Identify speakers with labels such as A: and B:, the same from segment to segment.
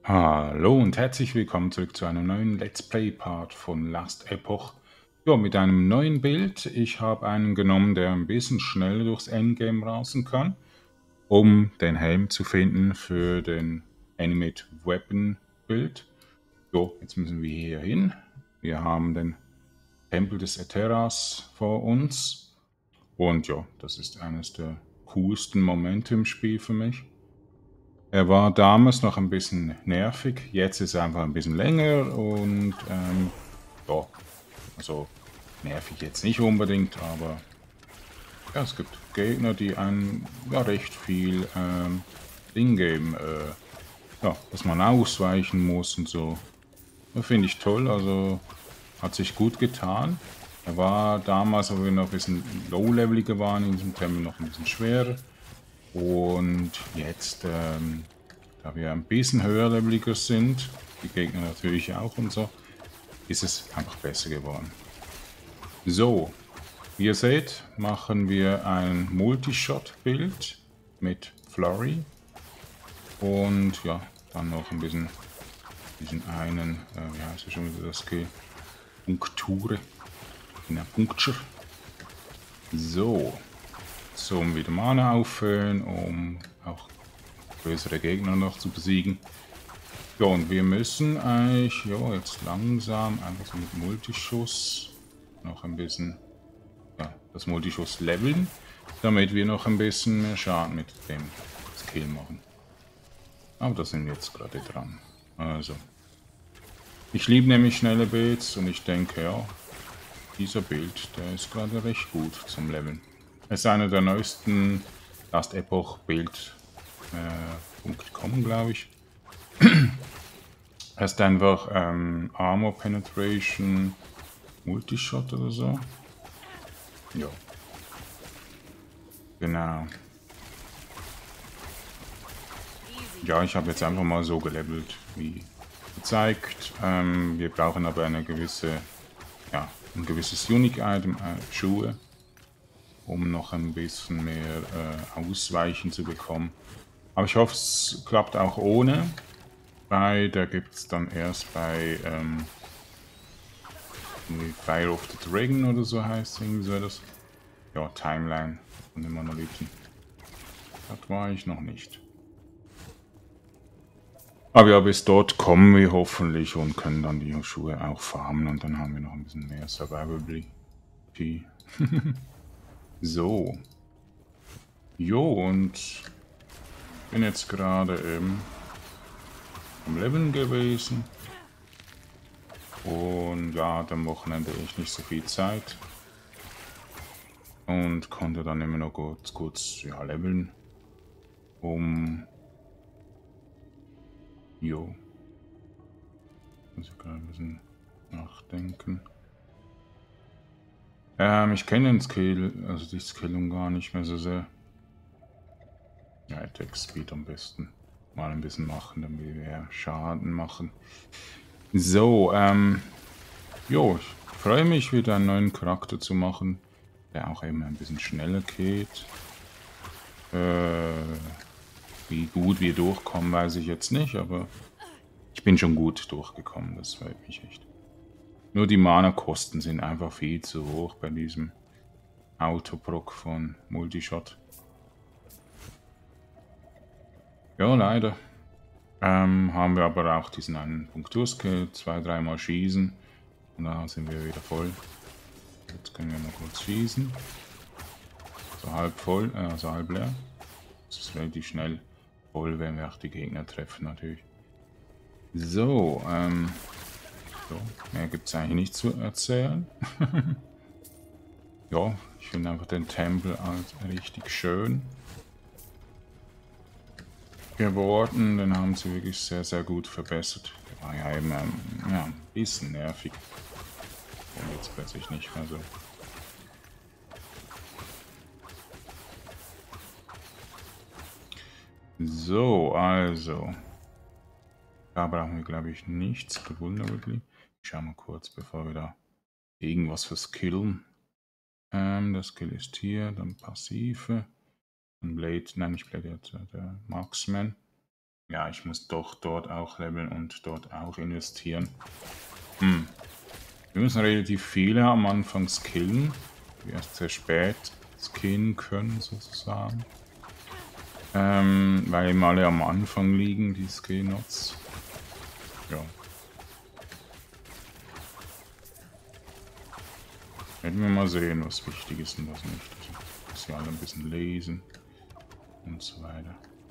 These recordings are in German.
A: Hallo und herzlich willkommen zurück zu einem neuen Let's Play Part von Last Epoch. Ja, mit einem neuen Bild. Ich habe einen genommen, der ein bisschen schneller durchs Endgame rasen kann, um den Helm zu finden für den Animate Weapon Bild. So, jetzt müssen wir hier hin. Wir haben den Tempel des Aetheras vor uns. Und ja, das ist eines der coolsten Momente im Spiel für mich. Er war damals noch ein bisschen nervig, jetzt ist er einfach ein bisschen länger und ja, also nervig jetzt nicht unbedingt, aber ja, es gibt Gegner, die einem ja recht viel Ding geben, ja, dass man ausweichen muss und so. Das finde ich toll, also hat sich gut getan. Er war damals, aber wir noch ein bisschen low-leveliger waren, in diesem Tempel noch ein bisschen schwerer. Und jetzt, da wir ein bisschen höherleveliger sind, die Gegner natürlich auch und so, ist es einfach besser geworden. So, wie ihr seht, machen wir ein Multishot-Bild mit Flurry und ja, dann noch ein bisschen diesen einen, wie heißt es schon wieder das Skill? Punkture, in der Puncture. So, zum wieder Mana auffüllen, um auch größere Gegner noch zu besiegen. Ja, und wir müssen eigentlich, ja, jetzt langsam einfach so mit Multischuss noch ein bisschen, ja, das Multischuss leveln, damit wir noch ein bisschen mehr Schaden mit dem Skill machen. Aber da sind wir jetzt gerade dran. Also, ich liebe nämlich schnelle Builds und ich denke, ja, dieser Build, der ist gerade recht gut zum Leveln. Es ist einer der neuesten Last Epoch Build.com, glaube ich. Er ist einfach Armor Penetration Multishot oder so. Ja, genau. Ja, ich habe jetzt einfach mal so gelevelt, wie gezeigt. Wir brauchen aber eine gewisse, ja, ein gewisses Unique-Item, Schuhe, um noch ein bisschen mehr Ausweichen zu bekommen. Aber ich hoffe, es klappt auch ohne, weil da gibt es dann erst bei Fire of the Dragon oder so heißt irgendwie so das. Ja, Timeline von den Monolithen. Das war ich noch nicht. Aber ja, bis dort kommen wir hoffentlich und können dann die Schuhe auch farmen und dann haben wir noch ein bisschen mehr Survivability. So. Jo, und bin jetzt gerade am Leveln gewesen. Und ja, hatte am Wochenende echt nicht so viel Zeit. Und konnte dann immer noch kurz ja, leveln. Jo. Muss ich gerade ein bisschen nachdenken. Ich kenne den Skill, also die Skillung gar nicht mehr so sehr. Ja, Attack Speed am besten. Mal ein bisschen machen, damit wir mehr Schaden machen. So, jo, ich freue mich wieder einen neuen Charakter zu machen, der auch eben ein bisschen schneller geht. Wie gut wir durchkommen, weiß ich jetzt nicht, aber ich bin schon gut durchgekommen, das freut mich echt. Nur die Mana-Kosten sind einfach viel zu hoch bei diesem Autoproc von Multishot. Ja, leider. Haben wir aber auch diesen einen Punkturskill, 2-3 Mal schießen und da sind wir wieder voll. Jetzt können wir mal kurz schießen. So halb voll, also halb leer. Das ist relativ schnell voll, wenn wir auch die Gegner treffen natürlich. So, so mehr gibt es eigentlich nicht zu erzählen. Ja, ich finde einfach den Tempel als richtig schön geworden. Den haben sie wirklich sehr, sehr gut verbessert. Der war ja eben ja, ein bisschen nervig. Und jetzt plötzlich nicht mehr so. So, also. Da brauchen wir, glaube ich, nichts. Vulnerability. Ich schau mal kurz, bevor wir da irgendwas verskillen. Das Skill ist hier, dann Passive. Dann Blade, nein, nicht Blade, der Marksman. Ja, ich muss doch dort auch leveln und dort auch investieren. Hm. Wir müssen relativ viele am Anfang skillen, die erst sehr spät skillen können, sozusagen. Weil eben alle am Anfang liegen, die Skill-Nots. Ja. Werden wir mal sehen, was wichtig ist und was nicht. Also, dass wir alle ein bisschen lesen und so weiter.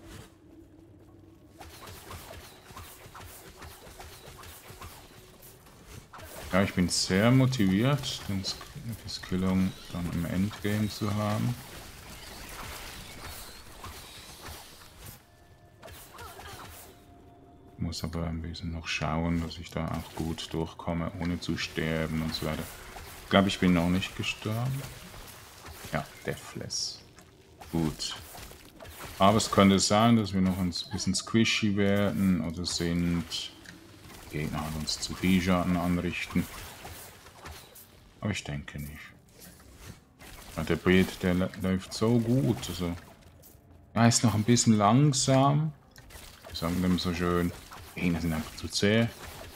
A: Ja, ich bin sehr motiviert, die Skillung dann im Endgame zu haben. Muss aber ein bisschen noch schauen, dass ich da auch gut durchkomme, ohne zu sterben und so weiter. Ich glaube, ich bin noch nicht gestorben. Ja, Deathless. Gut. Aber es könnte sein, dass wir noch ein bisschen squishy werden oder sind. Die Gegner halt uns zu viel Schaden anrichten. Aber ich denke nicht. Ja, der Beat, der läuft so gut. Also, er ist noch ein bisschen langsam. Wir sagen dem so schön, die Gegner sind einfach zu zäh.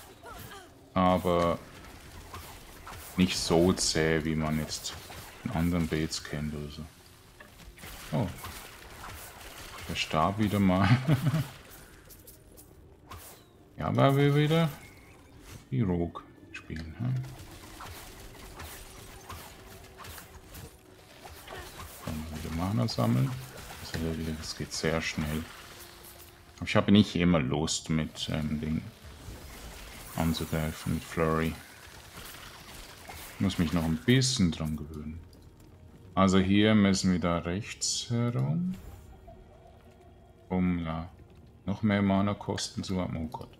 A: Aber nicht so zäh, wie man jetzt in anderen Beats kennt oder so. Oh. Der starb wieder mal. Ja, weil wir wieder die Rogue spielen. Hm? Dann wieder Mana sammeln. Das geht sehr schnell. Aber ich habe nicht immer Lust mit Ding anzugreifen, mit Flurry. Ich muss mich noch ein bisschen dran gewöhnen. Also hier müssen wir da rechts herum. Um ja noch mehr Mana kosten zu haben. Oh Gott.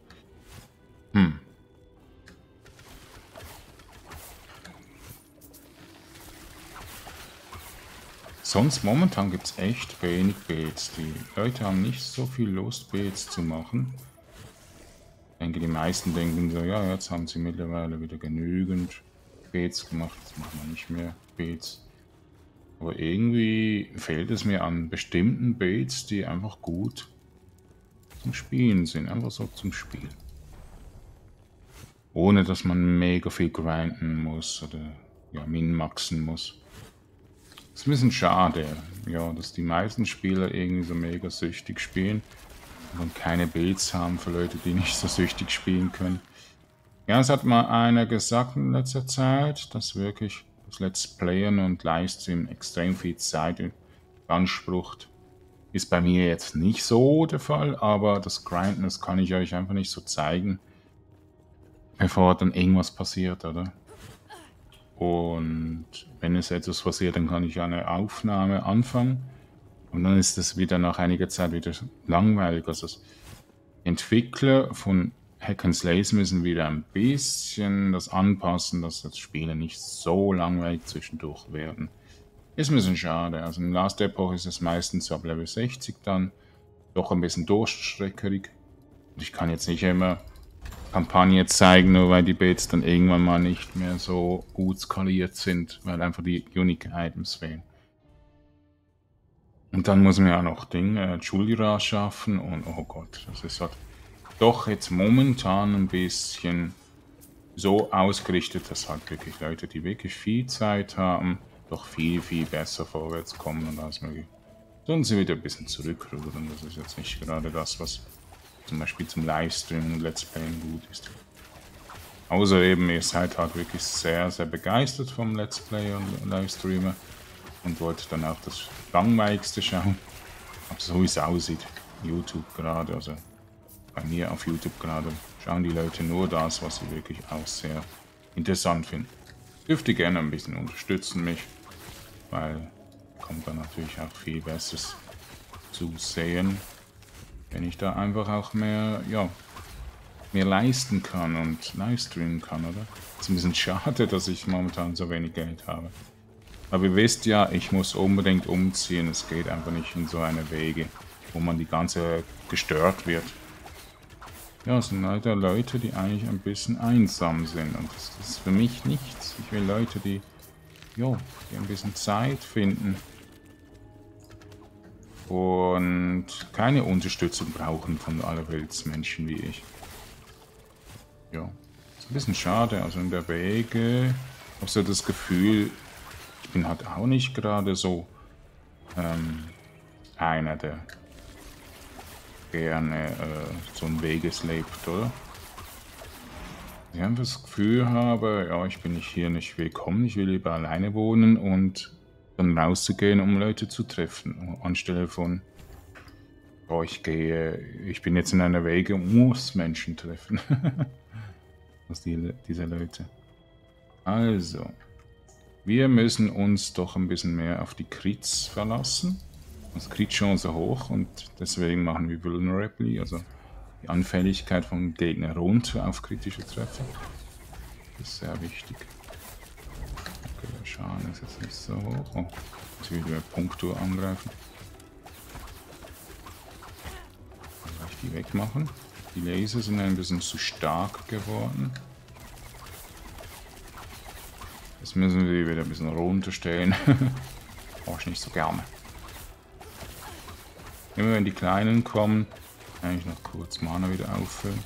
A: Sonst momentan gibt es echt wenig Baits. Die Leute haben nicht so viel Lust, Baits zu machen. Ich denke, die meisten denken so, ja, jetzt haben sie mittlerweile wieder genügend Baits gemacht, jetzt machen wir nicht mehr Baits. Aber irgendwie fehlt es mir an bestimmten Baits, die einfach gut zum Spielen sind. Einfach so zum Spielen. Ohne, dass man mega viel grinden muss oder ja, min-maxen muss. Das ist ein bisschen schade, ja, dass die meisten Spieler irgendwie so mega süchtig spielen und keine Builds haben für Leute, die nicht so süchtig spielen können. Ja, es hat mal einer gesagt in letzter Zeit, dass wirklich das Let's Playen und Livestream extrem viel Zeit beansprucht. Ist bei mir jetzt nicht so der Fall, aber das Grinden, das kann ich euch einfach nicht so zeigen, bevor dann irgendwas passiert, oder? Und wenn es etwas passiert, dann kann ich eine Aufnahme anfangen und dann ist es wieder nach einiger Zeit wieder langweilig. Also Entwickler von Hack and Slays müssen wieder ein bisschen das anpassen, dass das Spiele nicht so langweilig zwischendurch werden. Ist ein bisschen schade. Also im Last Epoch ist es meistens so ab Level 60 dann doch ein bisschen durchstreckerig. Und ich kann jetzt nicht immer Kampagne zeigen, nur weil die Baits dann irgendwann mal nicht mehr so gut skaliert sind, weil einfach die Unique Items fehlen. Und dann muss man ja noch Julira schaffen und oh Gott, das ist halt doch jetzt momentan ein bisschen so ausgerichtet, dass halt wirklich Leute, die wirklich viel Zeit haben, doch viel, viel besser vorwärts kommen und alles mögliche. Sonst wieder ein bisschen zurückrudern, das ist jetzt nicht gerade das, was zum Beispiel zum Livestream und Let's Playen gut ist. Außer eben, ihr seid halt wirklich sehr, sehr begeistert vom Let's Play und Livestreamer und wollt dann auch das Langweiligste schauen. Aber so wie es aussieht, YouTube gerade, also bei mir auf YouTube gerade, schauen die Leute nur das, was sie wirklich auch sehr interessant finden. Dürft ihr gerne ein bisschen unterstützen mich, weil kommt dann natürlich auch viel Besseres zu sehen, wenn ich da einfach auch mehr, ja, mehr leisten kann und livestreamen kann, oder? Ist ein bisschen schade, dass ich momentan so wenig Geld habe. Aber ihr wisst ja, ich muss unbedingt umziehen. Es geht einfach nicht in so eine Wege, wo man die ganze gestört wird. Ja, es sind leider Leute, die eigentlich ein bisschen einsam sind. Und das ist für mich nichts. Ich will Leute, die ein bisschen Zeit finden. und keine Unterstützung brauchen von Allerweltsmenschen wie ich. Ja, ist ein bisschen schade. Also in der Wege habe ich so das Gefühl, ich bin halt auch nicht gerade so einer, der gerne so ein Weges lebt, oder? Ich einfach das Gefühl habe, ja, ich bin hier nicht willkommen, ich will lieber alleine wohnen und dann rauszugehen, um Leute zu treffen, anstelle von, oh, ich bin jetzt in einer Wege und muss Menschen treffen. Aus diese Leute. Also, wir müssen uns doch ein bisschen mehr auf die Crits verlassen. Also Crit-Chance hoch und deswegen machen wir Vulnerably, also die Anfälligkeit vom Gegner runter auf kritische Treffer. Das ist sehr wichtig. Okay, der Schaden ist jetzt nicht so hoch. Oh, jetzt will wir Punktur angreifen. Dann gleich die wegmachen. Die Laser sind ein bisschen zu stark geworden. Jetzt müssen wir die wieder ein bisschen runterstellen. Brauche ich nicht so gerne. Immer wenn die Kleinen kommen, kann ich noch kurz Mana wieder auffüllen.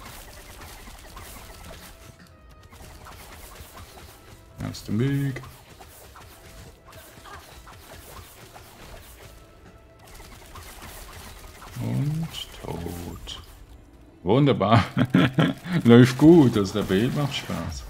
A: Aus dem Weg. Und tot. Wunderbar. Läuft gut, also der Bild macht Spaß.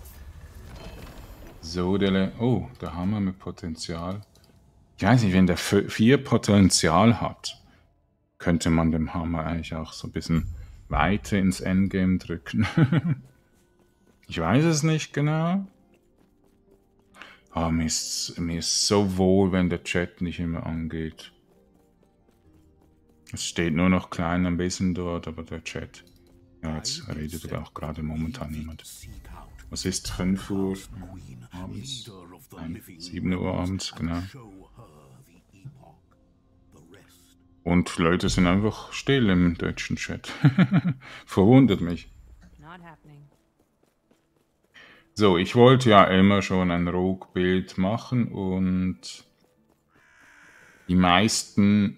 A: So, oh, der Hammer mit Potenzial. Ich weiß nicht, wenn der 4 Potenzial hat, könnte man dem Hammer eigentlich auch so ein bisschen weiter ins Endgame drücken. Ich weiß es nicht genau. Aber mir ist so wohl, wenn der Chat nicht immer angeht. Es steht nur noch klein ein bisschen dort, aber der Chat. Ja, jetzt redet auch gerade momentan niemand. Was ist 5 Uhr abends? Nein, 7 Uhr abends, genau. Und Leute sind einfach still im deutschen Chat. Verwundert mich. So, ich wollte ja immer schon ein Rogue-Bild machen und die meisten,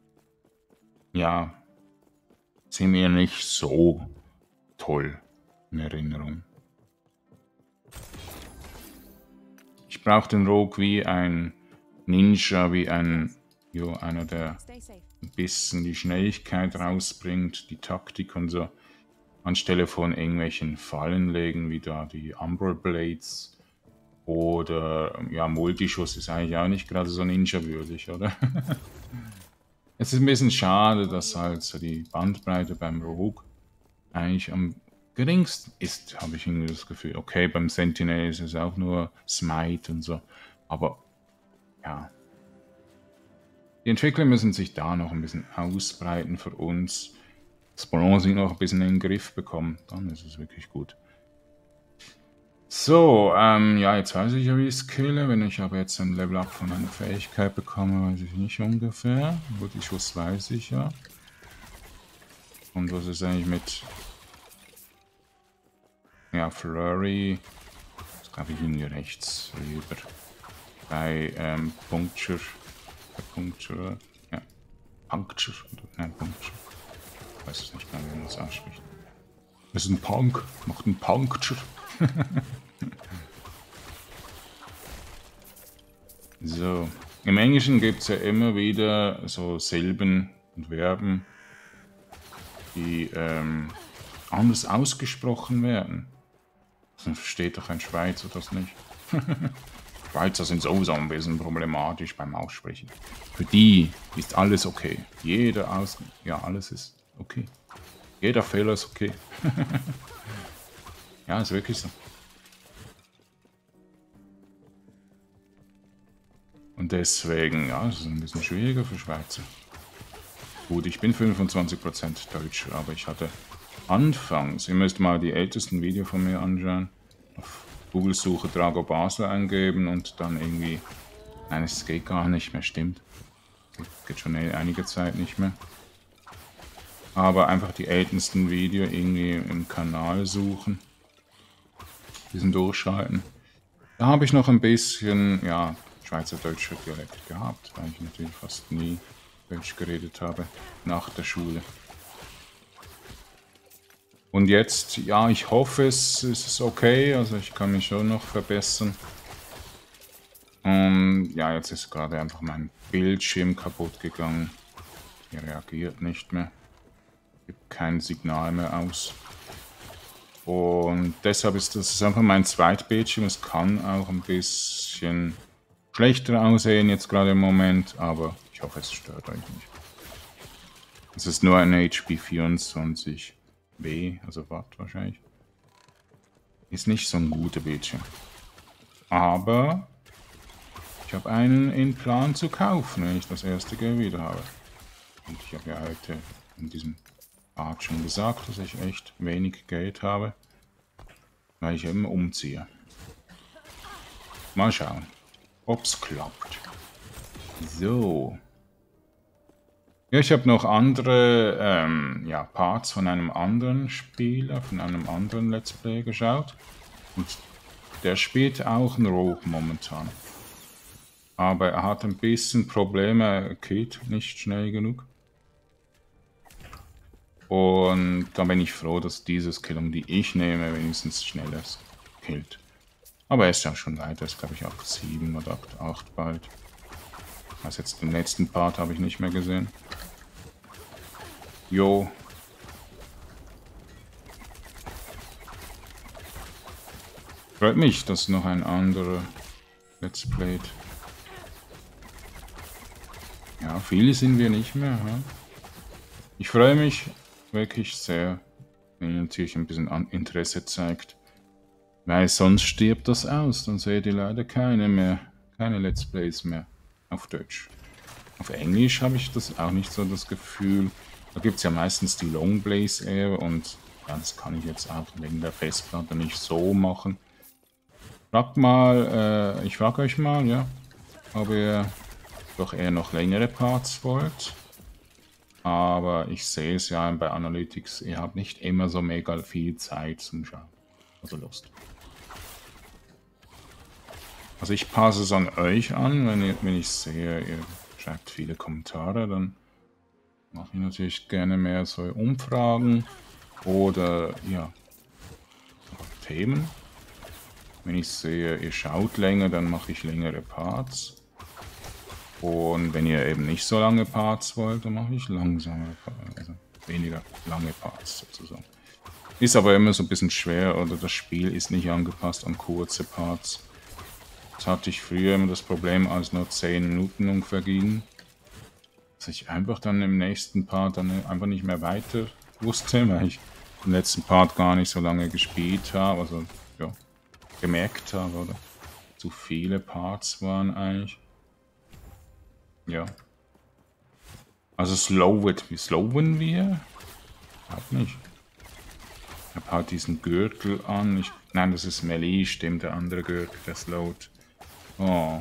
A: ja, sind mir nicht so toll in Erinnerung. Ich brauche den Rogue wie ein Ninja, wie einer, der ein bisschen die Schnelligkeit rausbringt, die Taktik und so, anstelle von irgendwelchen Fallen legen, wie da die Umbral Blades oder, ja, Multischuss ist eigentlich auch nicht gerade so Ninja-würdig, oder? Es ist ein bisschen schade, dass halt so die Bandbreite beim Rogue eigentlich am geringsten ist, habe ich irgendwie das Gefühl. Okay, beim Sentinel ist es auch nur Smite und so, aber ja. Die Entwickler müssen sich da noch ein bisschen ausbreiten für uns. Das Balancing noch ein bisschen in den Griff bekommen, dann ist es wirklich gut. So, ja, jetzt weiß ich ja, wie ich es kille. Wenn ich aber jetzt ein Level-Up von einer Fähigkeit bekomme, weiß ich nicht ungefähr. Gut, die Schuss weiß ich ja. Und was ist eigentlich mit... Ja, Flurry. Das glaube ich irgendwie rechts rüber. Bei Puncture. Ja. Puncture. Nein, Puncture. Ich weiß es nicht mehr, wie man das ausspricht. Das ist ein Punk. Macht einen Puncture. So. Im Englischen gibt es ja immer wieder so Silben und Verben, die anders ausgesprochen werden. Dann versteht doch ein Schweizer das nicht. Schweizer sind sowieso ein bisschen problematisch beim Aussprechen. Für die ist alles okay. Ja, alles ist okay. Jeder Fehler ist okay. Ja, ist wirklich so. Und deswegen, ja, es ist ein bisschen schwieriger für Schweizer. Gut, ich bin 25% Deutscher, aber ich hatte anfangs, ihr müsst mal die ältesten Videos von mir anschauen, auf Google-Suche Drago Basler eingeben und dann irgendwie, nein, es geht gar nicht mehr, stimmt. Geht schon einige Zeit nicht mehr. Aber einfach die ältesten Videos irgendwie im Kanal suchen. Diesen durchschalten. Da habe ich noch ein bisschen, ja, schweizerdeutscher Dialekt gehabt, weil ich natürlich fast nie Deutsch geredet habe, nach der Schule. Und jetzt, ja, ich hoffe, es ist okay, also ich kann mich schon noch verbessern. Und ja, jetzt ist gerade einfach mein Bildschirm kaputt gegangen. Er reagiert nicht mehr, gibt kein Signal mehr aus. Und deshalb ist das einfach mein Zweitbildschirm. Es kann auch ein bisschen schlechter aussehen jetzt gerade im Moment, aber ich hoffe, es stört euch nicht. Es ist nur ein HP 24W, also Watt wahrscheinlich. Ist nicht so ein guter Bildschirm. Aber ich habe einen in Plan zu kaufen, wenn ich das erste Geld wieder habe. Und ich habe ja heute in diesem Part schon gesagt, dass ich echt wenig Geld habe, weil ich eben umziehe. Mal schauen, ob es klappt. So. Ja, ich habe noch andere ja, Parts von einem anderen Spieler, von einem anderen Let's Play geschaut. Und der spielt auch einen Rogue momentan. Aber er hat ein bisschen Probleme, er killt nicht schnell genug. Und da bin ich froh, dass diese Skillung, die ich nehme, wenigstens schneller killt. Aber er ist ja schon weiter, ist glaube ich Akt 7 oder Akt 8 bald. Also jetzt den letzten Part habe ich nicht mehr gesehen. Jo. Freut mich, dass noch ein anderer Let's Playt. Ja, viele sind wir nicht mehr. Ja? Ich freue mich wirklich sehr, wenn ihr natürlich ein bisschen Interesse zeigt. Weil sonst stirbt das aus, dann seht ihr leider keine Let's Plays mehr auf Deutsch. Auf Englisch habe ich das auch nicht so das Gefühl. Da gibt es ja meistens die Longplays eher und ja, das kann ich jetzt auch wegen der Festplatte nicht so machen. Ich frage euch mal, ja, ob ihr doch eher noch längere Parts wollt. Aber ich sehe es ja bei Analytics, ihr habt nicht immer so mega viel Zeit zum Schauen. Also Lust. Also ich passe es an euch an, wenn ich sehe, ihr schreibt viele Kommentare, dann mache ich natürlich gerne mehr so Umfragen oder ja, Themen. Wenn ich sehe, ihr schaut länger, dann mache ich längere Parts. Und wenn ihr eben nicht so lange Parts wollt, dann mache ich langsamere Parts, also weniger lange Parts sozusagen. Ist aber immer so ein bisschen schwer oder das Spiel ist nicht angepasst an kurze Parts. Das hatte ich früher immer das Problem, als nur 10 Minuten ungefähr ging, dass ich einfach dann im nächsten Part dann einfach nicht mehr weiter wusste, weil ich im letzten Part gar nicht so lange gespielt habe, also ja, gemerkt habe, oder zu viele Parts waren eigentlich. Ja. Also wie slowen wir? Ich glaube nicht. Ich habe halt diesen Gürtel an. Nein, das ist Melee, stimmt, der andere Gürtel, der slowt. Oh.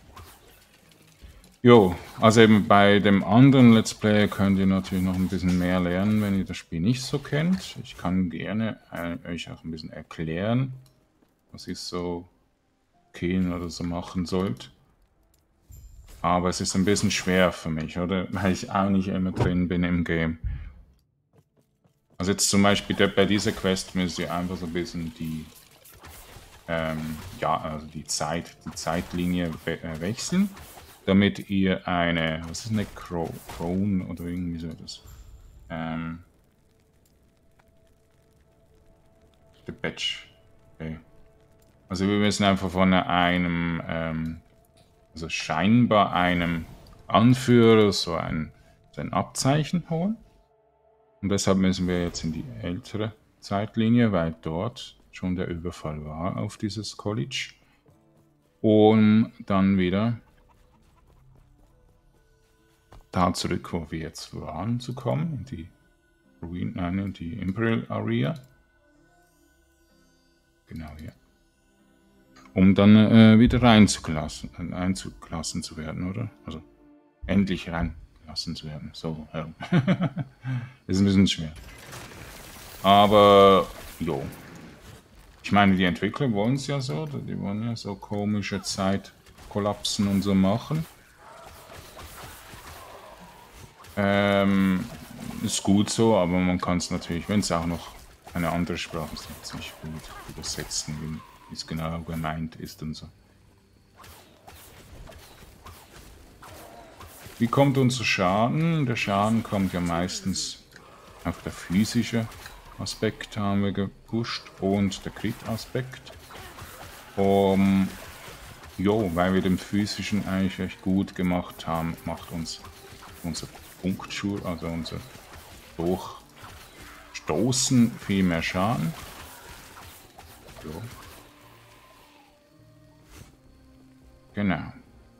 A: Jo, also eben bei dem anderen Let's Play könnt ihr natürlich noch ein bisschen mehr lernen, wenn ihr das Spiel nicht so kennt. Ich kann gerne euch auch ein bisschen erklären, was ihr so killen oder so machen sollt. Aber es ist ein bisschen schwer für mich, oder? Weil ich auch nicht immer drin bin im Game. Also jetzt zum Beispiel bei dieser Quest müsst ihr einfach so ein bisschen die, ja, also die Zeitlinie wechseln, damit ihr eine, was ist eine Crone oder irgendwie so das? The Badge. Okay. Also wir müssen einfach von einem, also scheinbar einem Anführer so ein Abzeichen holen. Und deshalb müssen wir jetzt in die ältere Zeitlinie, weil dort schon der Überfall war auf dieses College. Um dann wieder da zurück, wo wir jetzt waren, zu kommen, in die in die Imperial Area. Genau hier. Um dann wieder einzugelassen zu werden, oder? Also endlich reingelassen zu werden. So herum. Ist ein bisschen schwer. Aber, jo. Ich meine, die Entwickler wollen es ja so. Die wollen ja so komische Zeitkollapsen und so machen. Ist gut so, aber man kann es natürlich, wenn es auch noch eine andere Sprache ist, ziemlich gut übersetzen, wie es genau gemeint ist und so. Wie kommt unser Schaden? Der Schaden kommt ja meistens auf der physische Aspekt, haben wir gepusht, und der Crit-Aspekt. Weil wir den physischen eigentlich recht gut gemacht haben, macht uns unser Punktschur, also unser Durchstoßen, viel mehr Schaden. Jo. Genau.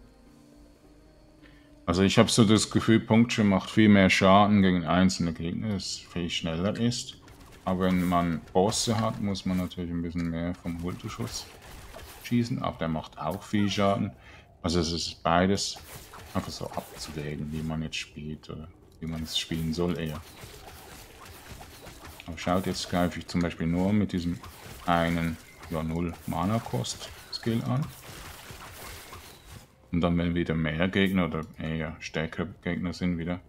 A: Also ich habe so das Gefühl, Puncture macht viel mehr Schaden gegen einzelne Gegner, das viel schneller ist. Aber wenn man Bosse hat, muss man natürlich ein bisschen mehr vom Ultraschuss schießen, aber der macht auch viel Schaden. Also es ist beides einfach so abzuwägen, wie man jetzt spielt oder wie man es spielen soll eher. Aber schaut, jetzt greife ich zum Beispiel nur mit diesem einen 0 Mana Cost Skill an. Und dann, wenn wieder mehr Gegner oder eher stärkere Gegner sind, wieder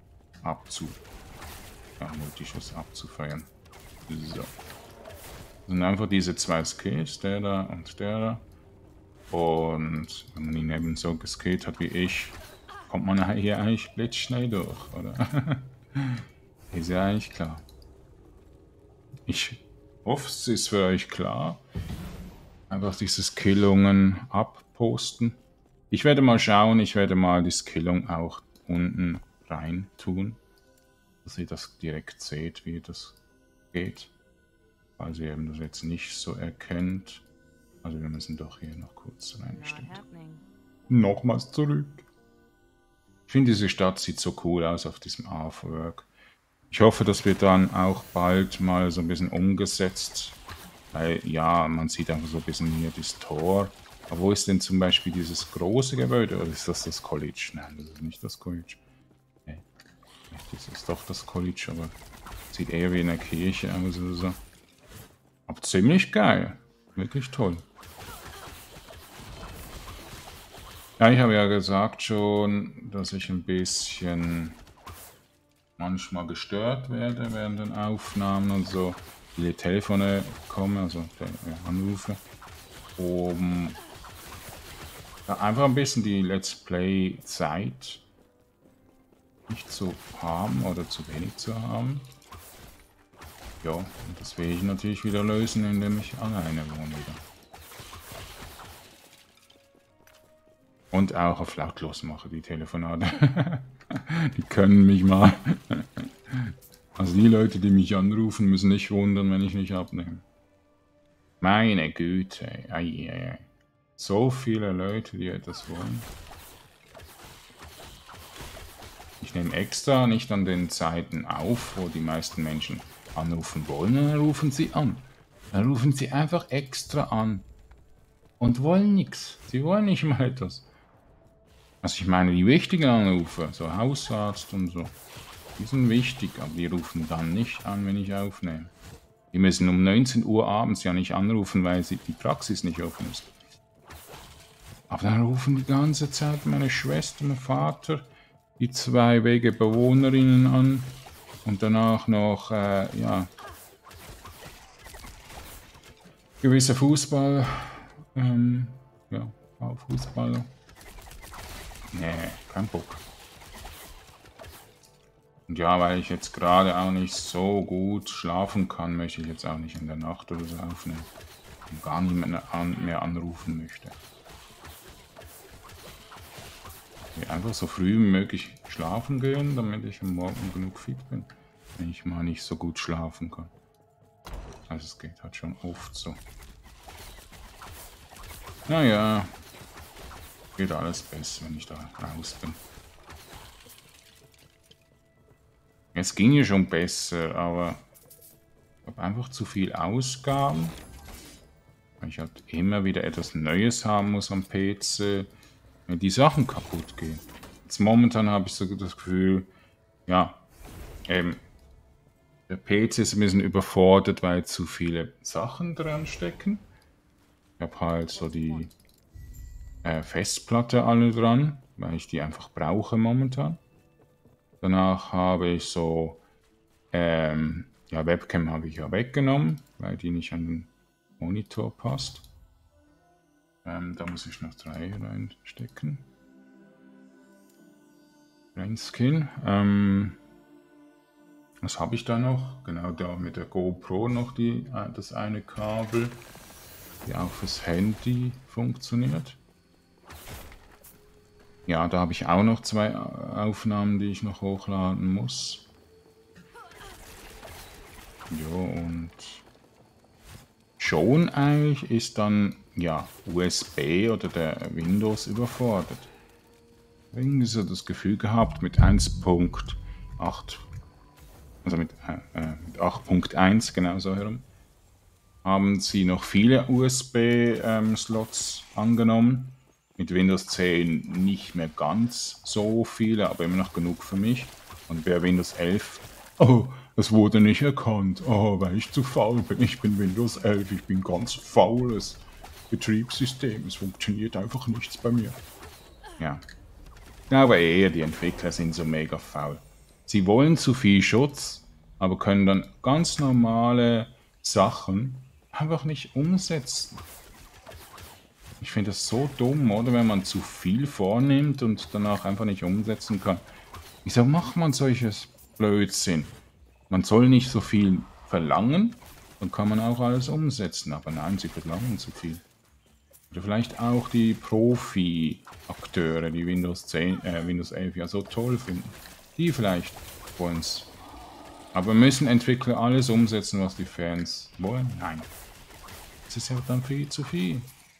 A: Multischuss abzufeuern. So. Das sind einfach diese zwei Skills, der da und der da. Und wenn man ihn eben so geskillt hat wie ich, kommt man hier eigentlich blitzschnell durch, oder? Ist ja eigentlich klar. Ich hoffe, es ist für euch klar. Einfach diese Skillungen abposten. Ich werde mal schauen, ich werde mal die Skillung auch unten rein tun, dass ihr das direkt seht, wie das geht. Falls ihr eben das jetzt nicht so erkennt. Also wir müssen doch hier noch kurz rein, stimmt. Nochmals zurück. Ich finde, diese Stadt sieht so cool aus auf diesem Artwork. Ich hoffe, das wird dann auch bald mal so ein bisschen umgesetzt. Weil, ja, man sieht einfach so ein bisschen hier das Tor. Aber wo ist denn zum Beispiel dieses große Gebäude? Oder ist das das College? Nein, das ist nicht das College. Nee, das ist doch das College, aber sieht eher wie eine Kirche aus oder so. Aber ziemlich geil. Wirklich toll. Ja, ich habe ja gesagt schon, dass ich ein bisschen manchmal gestört werde während den Aufnahmen und so. Viele Telefone kommen, also Anrufe, um ja, einfach ein bisschen die Let's Play-Zeit nicht zu haben oder zu wenig zu haben. Ja, und das will ich natürlich wieder lösen, indem ich alleine wohne wieder. Und auch auf lautlos mache die Telefonate. Die können mich mal. Also die Leute, die mich anrufen, müssen nicht wundern, wenn ich nicht abnehme. Meine Güte. Ei. So viele Leute, die etwas wollen. Ich nehme extra nicht an den Zeiten auf, wo die meisten Menschen anrufen wollen, und dann rufen sie an. Dann rufen sie einfach extra an. Und wollen nichts. Sie wollen nicht mal etwas. Also ich meine, die wichtigen Anrufe, so Hausarzt und so, die sind wichtig, aber die rufen dann nicht an, wenn ich aufnehme. Die müssen um 19 Uhr abends ja nicht anrufen, weil die Praxis nicht offen ist. Aber dann rufen die ganze Zeit meine Schwester, mein Vater, die 2 Wegebewohnerinnen an und danach noch, gewisse Fußballer. Nee, kein Bock. Und ja, weil ich jetzt gerade auch nicht so gut schlafen kann, möchte ich jetzt auch nicht in der Nacht oder so aufnehmen. Und gar niemand mehr anrufen möchte. Ich will einfach so früh wie möglich schlafen gehen, damit ich am Morgen genug fit bin, wenn ich mal nicht so gut schlafen kann. Also es geht halt schon oft so. Naja, geht alles besser, wenn ich da raus bin. Es ging ja schon besser, aber ich habe einfach zu viel Ausgaben. Weil ich halt immer wieder etwas Neues haben muss am PC, wenn die Sachen kaputt gehen. Jetzt momentan habe ich so das Gefühl, ja, der PC ist ein bisschen überfordert, weil zu viele Sachen dran stecken. Ich habe halt so die Festplatte alle dran, weil ich die einfach brauche momentan. Danach habe ich so, ja, Webcam habe ich ja weggenommen, weil die nicht an den Monitor passt. Da muss ich noch 3 reinstecken. Skin. Was habe ich da noch? Genau, da mit der GoPro noch das eine Kabel, die auch fürs Handy funktioniert. Ja, da habe ich auch noch 2 Aufnahmen, die ich noch hochladen muss. Jo, und schon eigentlich ist dann, ja, USB oder der Windows überfordert. Irgendwie so das Gefühl gehabt, mit 1.8, also mit 8.1, genau so herum, haben sie noch viele USB-Slots angenommen. Mit Windows 10 nicht mehr ganz so viele, aber immer noch genug für mich. Und bei Windows 11, oh, es wurde nicht erkannt, oh, weil ich zu faul bin. Ich bin Windows 11, ich bin ganz faules Betriebssystem. Es funktioniert einfach nichts bei mir. Ja. Aber eher die Entwickler sind so mega faul. Sie wollen zu viel Schutz, aber können dann ganz normale Sachen einfach nicht umsetzen. Ich finde das so dumm, oder? Wenn man zu viel vornimmt und danach einfach nicht umsetzen kann. Wieso macht man solches Blödsinn? Man soll nicht so viel verlangen, dann kann man auch alles umsetzen. Aber nein, sie verlangen zu viel. Oder vielleicht auch die Profi-Akteure, die Windows 11 ja so toll finden. Die vielleicht wollen es. Aber müssen Entwickler alles umsetzen, was die Fans wollen? Nein. Das ist ja dann viel zu viel.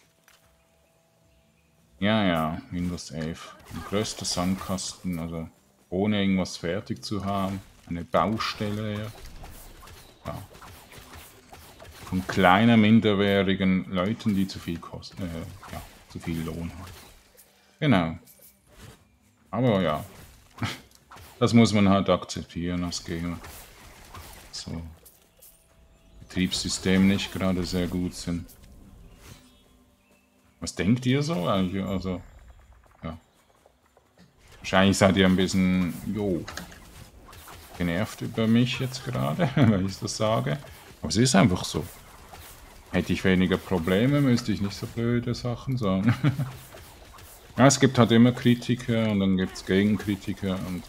A: Ja, ja, Windows 11. Ein größter Sandkasten, also ohne irgendwas fertig zu haben. Eine Baustelle her. Ja. Von kleiner, minderwertigen Leuten, die zu viel kosten, ja, zu viel Lohn haben. Genau. Aber ja, das muss man halt akzeptieren als Gamer. So. Betriebssystem nicht gerade sehr gut sind. Was denkt ihr so eigentlich? Also, ja. Wahrscheinlich seid ihr ein bisschen, genervt über mich jetzt gerade, wenn ich das sage. Aber es ist einfach so. Hätte ich weniger Probleme, müsste ich nicht so blöde Sachen sagen. Ja, es gibt halt immer Kritiker und dann gibt es Gegenkritiker und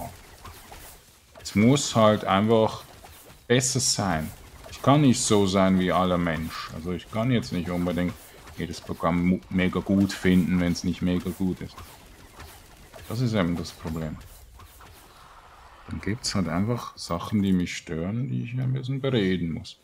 A: es muss halt einfach besser sein. Ich kann nicht so sein wie aller Mensch. Also ich kann jetzt nicht unbedingt jedes Programm mega gut finden, wenn es nicht mega gut ist. Das ist eben das Problem. Dann gibt es halt einfach Sachen, die mich stören, die ich ein bisschen bereden muss.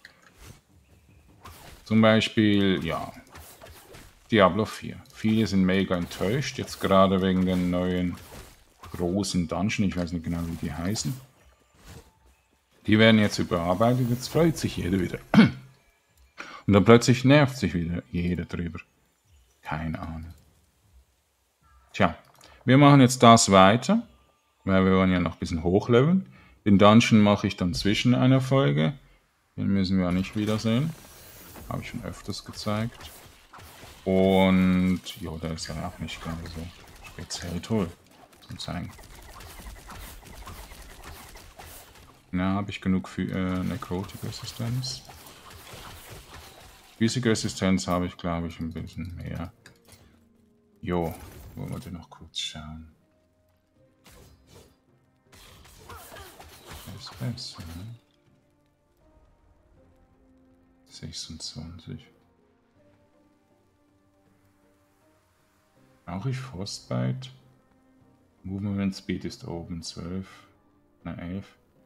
A: Zum Beispiel, ja, Diablo 4. Viele sind mega enttäuscht, jetzt gerade wegen den neuen großen Dungeon, ich weiß nicht genau, wie die heißen. Die werden jetzt überarbeitet, jetzt freut sich jeder wieder. Und dann plötzlich nervt sich wieder jeder drüber. Keine Ahnung. Tja, wir machen jetzt das weiter, weil wir wollen ja noch ein bisschen hochleveln. Den Dungeon mache ich dann zwischen einer Folge. Den müssen wir ja nicht wiedersehen. Habe ich schon öfters gezeigt. Und ja, der ist ja auch nicht ganz so speziell toll zum Zeigen. Na, habe ich genug für Necrotic-Resistenz? Physik-Resistenz habe ich, glaube ich, ein bisschen mehr. Jo, wollen wir den noch kurz schauen. Das ist besser, ne? 26. Brauche ich Frostbite? Movement Speed ist oben 12. Na, 11.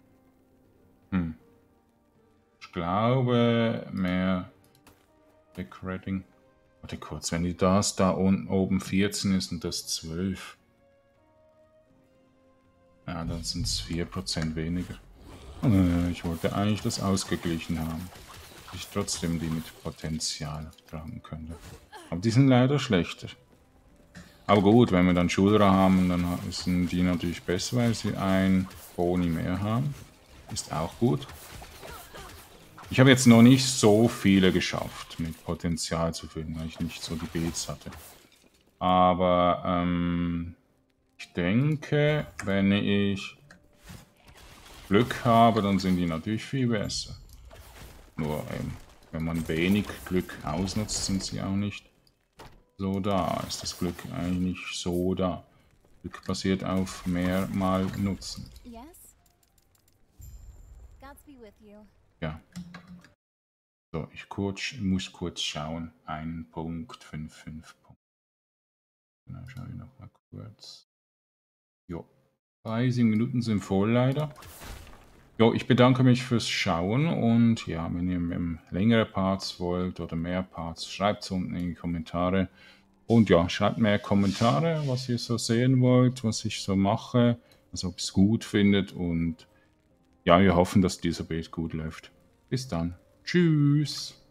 A: Ich glaube, mehr Decorating. Warte kurz, wenn die das da unten oben 14 ist und das 12. Ja, dann sind es 4% weniger. Ich wollte eigentlich das ausgeglichen haben. Dass ich trotzdem die mit Potenzial tragen könnte. Aber die sind leider schlechter. Aber gut, wenn wir dann Schulter haben, dann sind die natürlich besser, weil sie ein Boni mehr haben. Ist auch gut. Ich habe jetzt noch nicht so viele geschafft, mit Potenzial zu füllen, weil ich nicht so die Builds hatte. Aber ich denke, wenn ich Glück habe, dann sind die natürlich viel besser. Nur wenn man wenig Glück ausnutzt, sind sie auch nicht so da. Ist das Glück eigentlich nicht so da? Glück basiert auf mehrmal Nutzen.
B: Yes? Godspeed with you.
A: Ja. So, muss kurz schauen. 1.55 Punkt. Genau, schaue ich noch mal kurz. Jo. 30 Minuten sind voll leider. Jo, ich bedanke mich fürs Schauen und ja, wenn ihr längere Parts wollt oder mehr Parts, schreibt es unten in die Kommentare. Und ja, schreibt mehr Kommentare, was ihr so sehen wollt, was ich so mache, also ob ihr es gut findet. Und ja, wir hoffen, dass dieser Bild gut läuft. Bis dann. Tschüss.